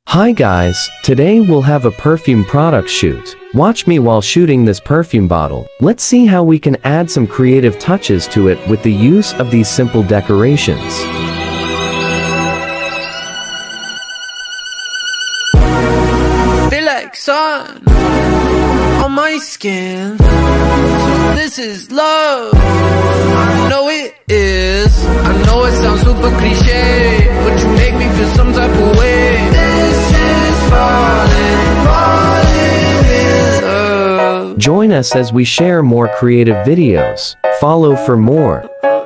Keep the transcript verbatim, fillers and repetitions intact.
Hi guys, today we'll have a perfume product shoot. Watch me while shooting this perfume bottle. Let's see how we can add some creative touches to it with the use of these simple decorations. Feel like sun on my skin. So this is love. I know it is. I know it sounds super cliche, but you make me feel some type of way. This is falling, falling in love. Join us as we share more creative videos. Follow for more.